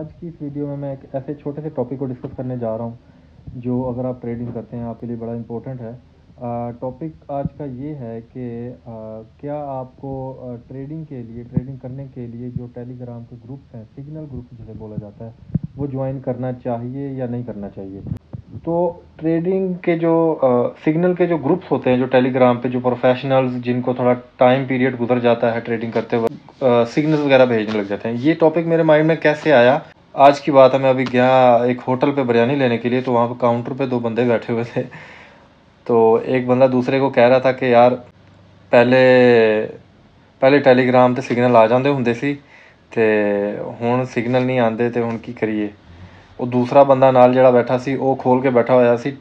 आज की इस वीडियो में मैं एक ऐसे छोटे से टॉपिक को डिस्कस करने जा रहा हूँ जो अगर आप ट्रेडिंग करते हैं आपके लिए बड़ा इम्पोर्टेंट है। टॉपिक आज का ये है कि क्या आपको ट्रेडिंग करने के लिए जो टेलीग्राम के ग्रुप्स हैं, सिग्नल ग्रुप जिसे बोला जाता है, वो ज्वाइन करना चाहिए या नहीं करना चाहिए। तो ट्रेडिंग के जो सिग्नल के जो ग्रुप्स होते हैं जो टेलीग्राम पे, जो प्रोफेशनल्स जिनको थोड़ा टाइम पीरियड गुजर जाता है ट्रेडिंग करते हुए, सिग्नल्स वगैरह भेजने लग जाते हैं। ये टॉपिक मेरे माइंड में कैसे आया, आज की बात है, मैं अभी गया एक होटल पे बिरयानी लेने के लिए, तो वहाँ पे काउंटर पे दो बंदे बैठे हुए थे। तो एक बंदा दूसरे को कह रहा था कि यार पहले पहले ਟੈਲੀਗ੍ਰਾਮ ਤੇ सिग्नल आ ਜਾਂਦੇ ਹੁੰਦੇ ਸੀ ਤੇ ਹੁਣ सिग्नल नहीं आते, तो ਹੁਣ ਕੀ ਕਰੀਏ। ਉਹ दूसरा बंदा नाल ਜਿਹੜਾ बैठा सी वो खोल के बैठा होया सी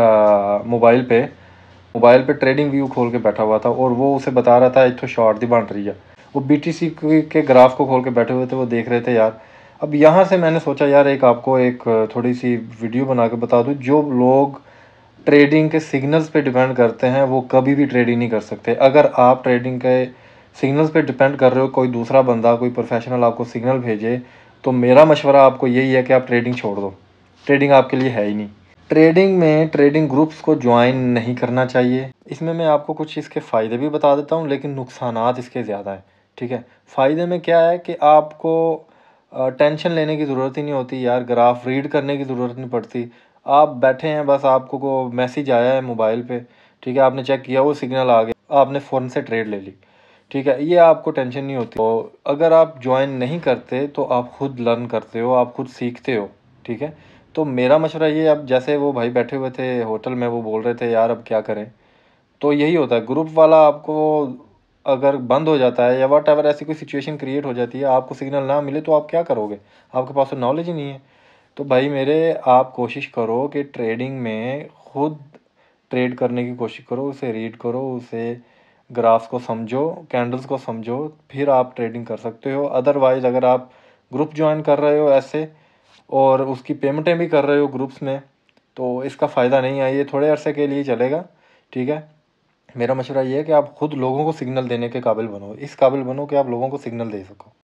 मोबाइल पे ट्रेडिंग व्यू खोल के बैठा हुआ था, और वो उसे बता रहा था इतों शॉर्ट दी बन रही है। वो BTC के ग्राफ को खोल के बैठे हुए थे, वो देख रहे थे यार। अब यहाँ से मैंने सोचा यार आपको एक थोड़ी सी वीडियो बना के बता दूँ। जो लोग ट्रेडिंग के सिग्नल्स पे डिपेंड करते हैं वो कभी भी ट्रेडिंग नहीं कर सकते। अगर आप ट्रेडिंग के सिग्नल्स पे डिपेंड कर रहे हो, कोई दूसरा बंदा, कोई प्रोफेशनल आपको सिग्नल भेजे, तो मेरा मशवरा आपको यही है कि आप ट्रेडिंग छोड़ दो। ट्रेडिंग आपके लिए है ही नहीं। ट्रेडिंग में ट्रेडिंग ग्रुप्स को ज्वाइन नहीं करना चाहिए। इसमें मैं आपको कुछ इसके फ़ायदे भी बता देता हूँ, लेकिन नुकसानात इसके ज़्यादा हैं। ठीक है, फ़ायदे में क्या है कि आपको टेंशन लेने की ज़रूरत ही नहीं होती यार, ग्राफ रीड करने की ज़रूरत नहीं पड़ती। आप बैठे हैं, बस आपको को मैसेज आया है मोबाइल पे, ठीक है, आपने चेक किया, वो सिग्नल आ गया, आपने फ़ौरन से ट्रेड ले ली। ठीक है, ये आपको टेंशन नहीं होती। तो अगर आप ज्वाइन नहीं करते तो आप खुद लर्न करते हो, आप खुद सीखते हो। ठीक है, तो मेरा मशवरा ये, अब जैसे वो भाई बैठे हुए थे होटल में, वो बोल रहे थे यार अब क्या करें, तो यही होता है। ग्रुप वाला आपको अगर बंद हो जाता है या वट एवर ऐसी कोई सिचुएशन क्रिएट हो जाती है, आपको सिग्नल ना मिले, तो आप क्या करोगे? आपके पास तो नॉलेज ही नहीं है। तो भाई मेरे, आप कोशिश करो कि ट्रेडिंग में खुद ट्रेड करने की कोशिश करो, उसे रीड करो, उसे ग्राफ्स को समझो, कैंडल्स को समझो, फिर आप ट्रेडिंग कर सकते हो। अदरवाइज़ अगर आप ग्रुप ज्वाइन कर रहे हो ऐसे, और उसकी पेमेंटें भी कर रहे हो ग्रुप्स में, तो इसका फ़ायदा नहीं है। ये थोड़े अरसे के लिए चलेगा। ठीक है, मेरा मशवरा ये है कि आप खुद लोगों को सिग्नल देने के काबिल बनो, इस काबिल बनो कि आप लोगों को सिग्नल दे सको।